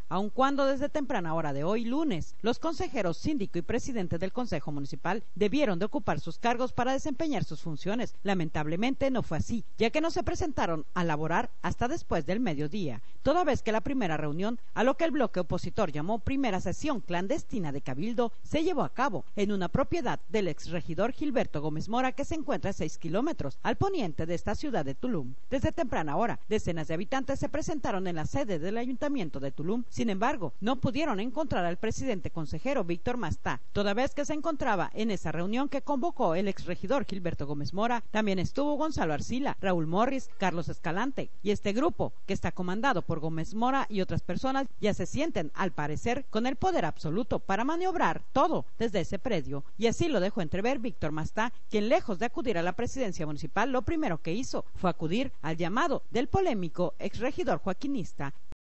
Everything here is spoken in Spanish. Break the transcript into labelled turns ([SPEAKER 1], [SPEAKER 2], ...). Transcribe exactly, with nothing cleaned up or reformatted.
[SPEAKER 1] aun cuando desde temprana hora de hoy, lunes, los consejeros, síndico y presidente del Consejo Municipal debieron de ocupar sus cargos para desempeñar sus funciones. Lamentablemente no fue así, ya que no se presentaron a laborar hasta después del mediodía, toda vez que la primera reunión, a lo que el bloque opositor llamó primera sesión clandestina de Cabildo, se llevó a cabo en una propiedad del exregidor Gilberto Gómez Mora, que se encuentra a seis kilómetros al poniente de esta ciudad de Tulum. Desde temprana hora, decenas de habitantes se presentaron en la sede del Ayuntamiento de Tulum. Sin embargo, no pudieron encontrar al presidente consejero Víctor Mastá, toda vez que se encontraba en esa reunión que convocó el exregidor Gilberto Gómez Mora. También estuvo Gonzalo Arcila, Raúl Morris, Carlos Escalante, y este grupo, que está comandado por Gómez Mora y otras personas, ya se sienten, al parecer, con el poder absoluto para maniobrar todo desde ese predio, y así lo dejó entrever Víctor Mastá, quien, lejos de acudir a la presidencia municipal, lo primero que hizo fue acudir al llamado del polémico exregidor joaquinista